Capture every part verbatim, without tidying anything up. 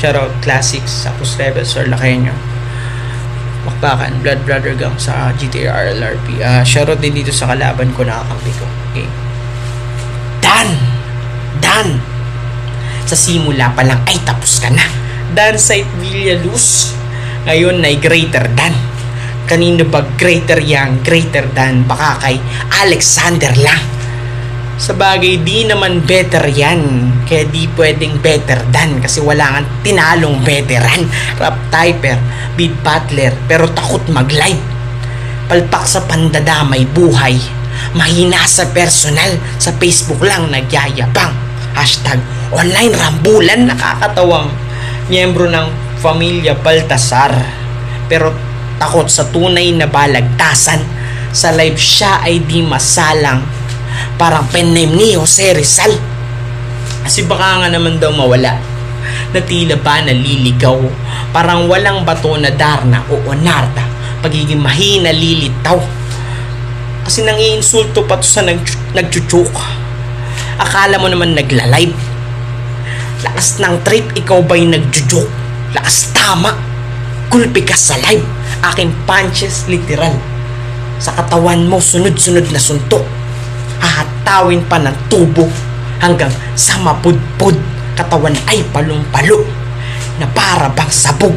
Shoutout Classics sa Cruz Rebels or Lakeño. Bakbakan, Blood Brother Gang sa G T A R L R P. Uh, shoutout din dito sa kalaban ko, nakakampi ko. Okay. Dan! Dan! Sa simula pa lang ay tapos ka na. Dan Sight Villaluz. Ngayon ay greater than. Kanino ba greater yang? Greater than baka kay Alexander lang. Sa bagay, di naman better yan. Kaya di pwedeng better than. Kasi wala nga tinalong veteran. Rap typer, beat battler, pero takot mag-live. Palpak sa pandadamay buhay. Mahina sa personal. Sa Facebook lang nagyayabang. Hashtag online rambulan. Nakakatawang miyembro ng pamilya Baltasar. Pero takot sa tunay na balagtasan. Sa live siya ay di masalang. Parang pen name ni Jose Rizal. Kasi baka nga naman daw mawala. Na tila ba naliligaw. Parang walang bato na Darna o Onarda. Pagiging mahina lilitaw. Kasi nang iinsulto pa to sa nagchuchuk. Akala mo naman nagla-live. Lakas ng trip, ikaw ba'y nagjujuk? Lakas tama. Kulpi ka sa live. Aking punches literal. Sa katawan mo sunod-sunod na suntok. Hahatawin pa ng tubo hanggang sa mapudpud. Katawan ay palong-palo na para bang sabog.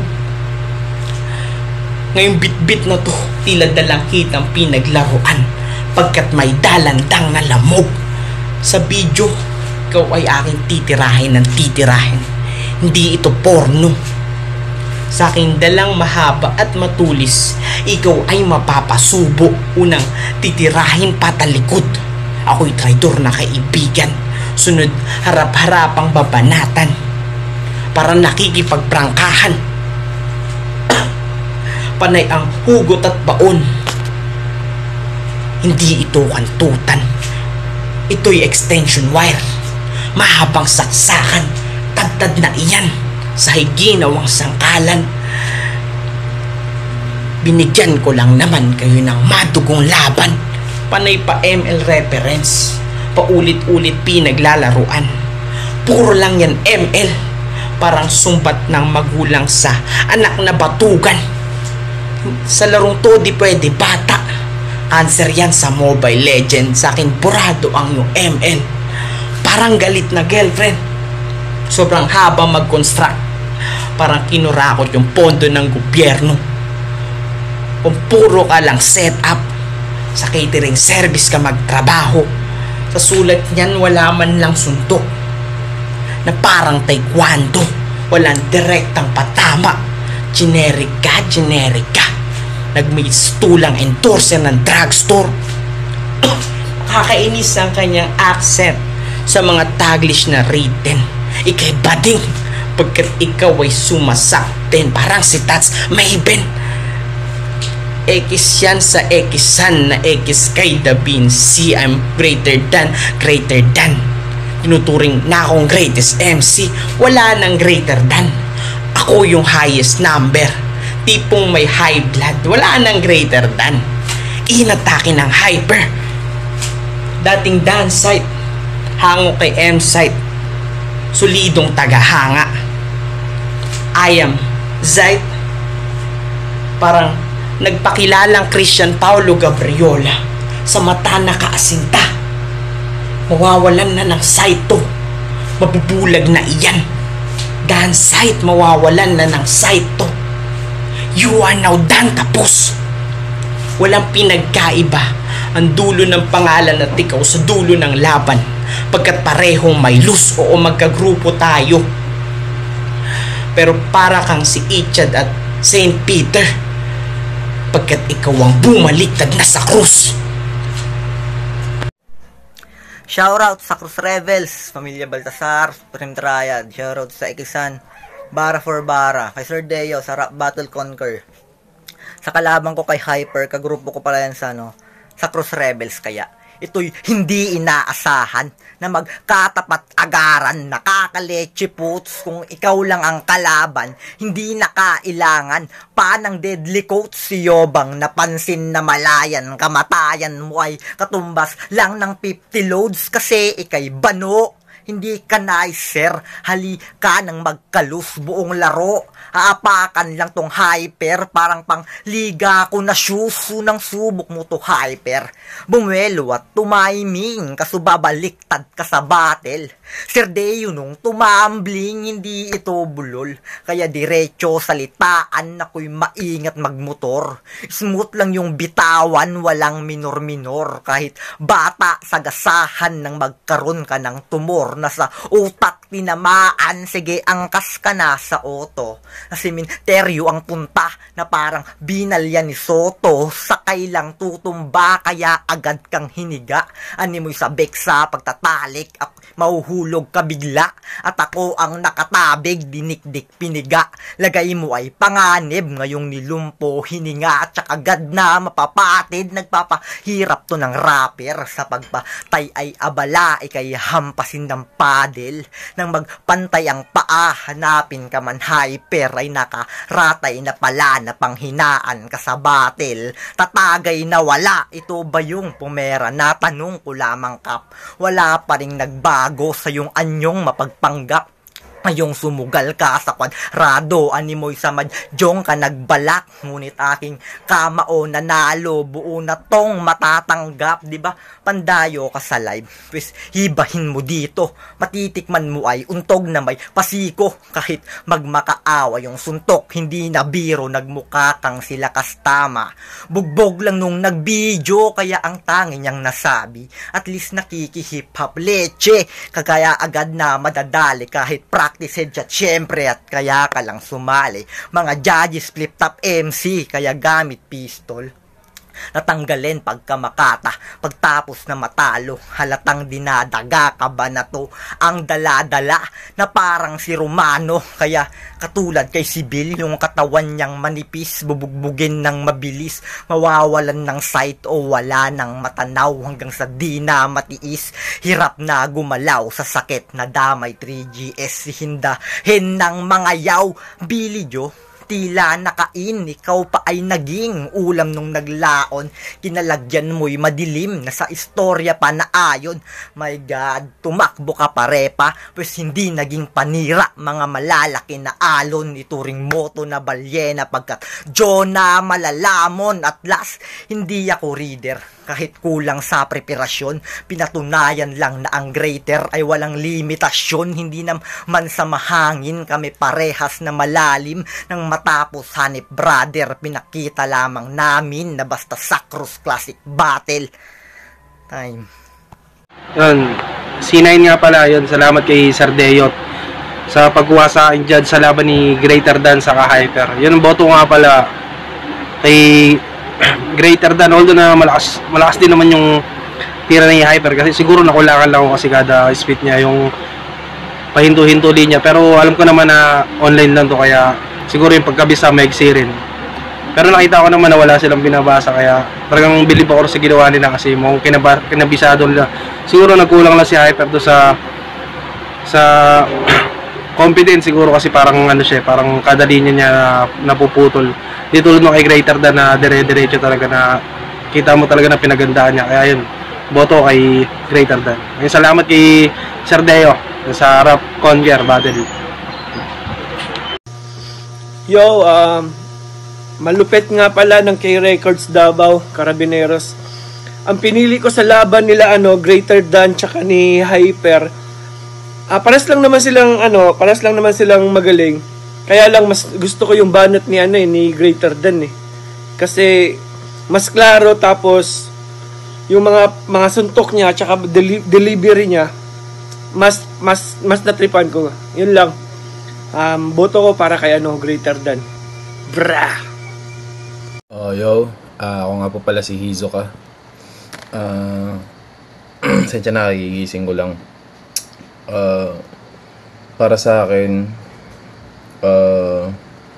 Ngayong bit-bit na to, tila dalang kitang pinaglaruan pagkat may dalandang na lamog. Sa video, ikaw ay aking titirahin ng titirahin. Hindi ito porno. Sa aking dalang mahaba at matulis, ikaw ay mapapasubo. Unang titirahin patalikod. Ako'y traidor na kaibigan. Sunod harap-harapang babanatan. Para nakikipagprangkahan. Panay ang hugot at baon. Hindi ito kantutan. Ito'y extension wire. Mahabang saksakan. Tadtad na iyan. Sa higinawang sangkalan. Binigyan ko lang naman kayo ng madugong laban. Panay pa M L reference. Paulit-ulit pinaglalaruan. Puro lang yan M L. Parang sumbat ng magulang sa anak na batugan. Sa larong to di pwede bata. Answer yan sa Mobile Legends. Sa akin burado ang yung M L. Parang galit na girlfriend. Sobrang haba mag-construct. Parang kinurakot yung pondo ng gobyerno. Kung puro ka lang set up. Sa catering service ka magtrabaho. Sa sulat niyan wala man lang suntok. Na parang taekwondo. Walang direktang patama. Generic ka, generic ka. Nag-meets tulang endorser ng drugstore. Nakakainis ang kanyang accent sa mga taglish na written. Ika'y bading pagkat ikaw ay sumasaktin. Parang si Tats Mayben. X yan sa Xan na X kay Da Vinci. I'm greater than, greater than. Tinuturing na akong greatest M C. Wala nang greater than. Ako yung highest number. Tipong may high blood. Wala nang greater than. Inatake ng hyper. Dating Dan Sight. Hango kay M Sight. Solidong tagahanga. I am Sight. Parang nagpakilalang Christian Paulo Gabriola. Sa mata nakaasinta. Mawawalan na ng sight to. Mabubulag na iyan. Dan Sight, mawawalan na ng sight to. You are now done, tapos. Walang pinagkaiba ang dulo ng pangalan at ikaw sa dulo ng laban. Pagkat parehong may lose o magkagrupo tayo. Pero para kang si Ichad at Saint Peter. Pagkat ikaw ang bumaliktad na sa krus. Shoutout sa Cruz Rebels, Pamilya Baltasar, Supreme Triad. Shoutout sa Ikisan, Bara for Bara, kay Sir Deo sa Rap Battle Conquer. Sa kalaban ko kay Hyper, kagrupo ko pala yan sa, no, sa Cruz Rebels. Kaya ito'y hindi inaasahan na magkatapat-agaran, nakakaleche puts. Kung ikaw lang ang kalaban, hindi na kailangan pa ng deadly quotes. Si Yobang napansin na malayan, kamatayan mo ay katumbas lang ng fifty loads. Kasi ikay bano, Hindi ka nicer, halika nang magkalus buong laro. Aapakan lang tong hyper, parang pang liga ko na shoes, unang subok mo to hyper. Bumwelo at tumiming, kaso babaliktad ka sa battle. Serdeo nung tumambling, hindi ito bulol. Kaya diretso salitaan, ako'y maingat magmotor. Smooth lang yung bitawan, walang minor-minor. Kahit bata sa gasahan nang magkaroon ka ng tumor na sa utak tinamaan, sige angkas ka na sa auto. Na sementeryo ang punta na parang binalya ni Soto. Sakay lang tutumba kaya agad kang hiniga. Animoy sa beksa pagtatalik, ako mahuhulog ka bigla. At ako ang nakatabig, dinikdik piniga. Lagay mo ay panganib, ngayong nilumpo hininga. At saka agad na mapapatid, nagpapahirap to ng rapper. Sa pagpatay ay abala, ikay hampasin ng paddle. Nang magpantay ang paa, hanapin ka man hyper, ay nakaratay na pala na panghinaan ka sa battle. Tatagay na wala, ito ba yung pumera? Natanong ko lamang kap, wala pa ring nagbago sa yung anyong mapagpanggap. Ngayong sumugal ka sa kwadrado, animoy sa madyong ka nagbalak. Ngunit aking kamao nanalo, buo na tong matatanggap. Diba pandayo ka sa live, pues hibahin mo dito. Matitikman mo ay untog na may pasiko. Kahit magmakaawa yung suntok, hindi na biro, nagmukha kang sila kastama. Bugbog lang nung nagbidyo, kaya ang tangi niyang nasabi, at least nakikihip hop leche. Kagaya agad na madadali kahit practice at syempre at kaya ka lang sumali. Mga judges flip top M C, kaya gamit pistol. Natanggalin pagka makata, pagtapos na matalo, halatang dinadaga ka ba na to ang daladala na parang si Romano. Kaya katulad kay Sibil, yung katawan niyang manipis, bubugbugin ng mabilis, mawawalan ng sight o wala ng matanaw hanggang sa di na matiis. Hirap na gumalaw sa sakit na damay three G S, hindahin ng mga yaw. Billy Joe, tila nakain, ikaw pa ay naging ulam nung naglaon. Kinalagyan mo'y madilim na sa istorya pa na ayon. My God, tumakbo ka parepa, pues hindi naging panira. Mga malalaki na alon, ituring moto na balyena pagkat Jonah malalamon. At last, hindi ako reader. Kahit kulang sa preparasyon, pinatunayan lang na ang greater ay walang limitasyon. Hindi naman sa mahangin kami parehas na malalim. Nang matapos hanip brother, pinakita lamang namin na basta Sacros Classic Battle Time. Yun, C nine nga pala yun. Salamat kay Sardeo sa pagkuha sa akin judge sa laban ni Greater Dan sa Hyper. Yun ang boto nga pala kay Greater Dan, although na malakas, malakas din naman yung tira ni Hyper kasi siguro nakulangan lang ako kasi kada speed niya yung pahinto-hinto din niya, pero alam ko naman na online lang to kaya siguro yung pagkabisa maigsi rin. Pero nakita ko naman na wala silang binabasa kaya talagang bilib ako sa ginawa nila kasi mukhang kinaba, kinabisado nila. Siguro nagkulang lang si Hyper to sa sa confidence siguro kasi parang ano siya, parang kada linya niya na, napuputol. Di tulad mo kay Greater Dan na dire-diretso talaga na kita mo talaga na pinagandaan niya. Kaya yun, boto kay Greater Dan. Ngayon, salamat kay Sardeo sa Rap Conquer Battle. Yo, um, malupit nga pala ng K-Records Davao, Carabineros. Ang pinili ko sa laban nila, ano, Greater Dan tsaka ni Hyper. Ah, pares lang naman silang, ano, pares lang naman silang magaling. Kaya lang mas gusto ko yung banat ni ano eh, ni Greater Dan eh. Kasi mas klaro, tapos yung mga mga suntok niya at saka deli- delivery niya mas mas mas natripan ko. Yun lang. Um, boto ko para kay ano, Greater Dan. Bra. Oh, yo. Uh, ako nga po pala si Hizoka. Uh, Sensya na, kagigising ko lang. Uh, para sa akin, Uh,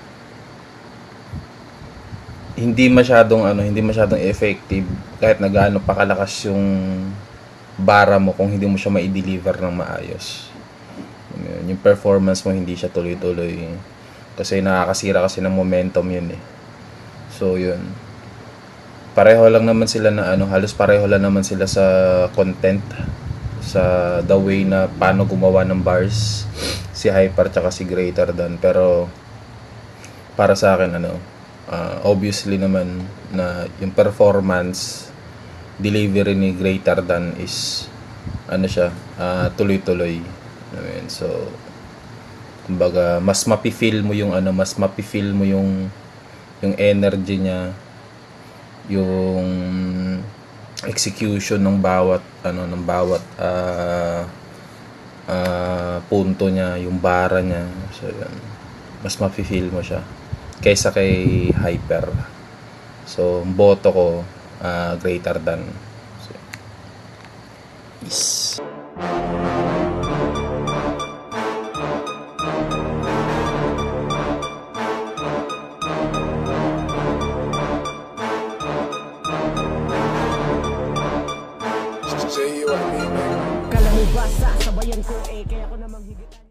hindi masyadong ano, hindi masyadong effective kahit na gaano pa kalakas yung bara mo kung hindi mo siya ma-deliver ng maayos. Yung performance mo hindi siya tuloy-tuloy kasi nakakasira kasi ng momentum yun eh. So yun. Pareho lang naman sila na ano, halos pareho lang naman sila sa content. sa the way na paano gumawa ng bars si Hyper tsaka si Greater Than. Pero para sa akin ano, uh, obviously naman na yung performance delivery ni Greater Than is ano siya, uh, tuloy-tuloy. I mean, so kumbaga mas mapi-feel mo yung ano, mas mapi-feel mo yung yung energy niya, yung execution ng bawat ano ng bawat uh, uh, punto niya, yung bara niya. So yun, mas mapi-feel mo siya kaysa kay Hyper. So boto ko uh, Greater Than. So, yes. Kalamibasa, sabayan ko eh, kaya ko namang higitan.